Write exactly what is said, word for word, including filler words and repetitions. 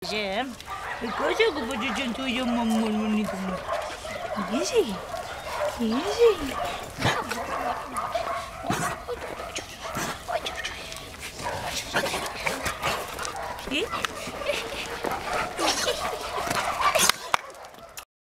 Jem, kasi ako ba dyan tuyo mamon mo nito mo? Easy. Easy. Eh?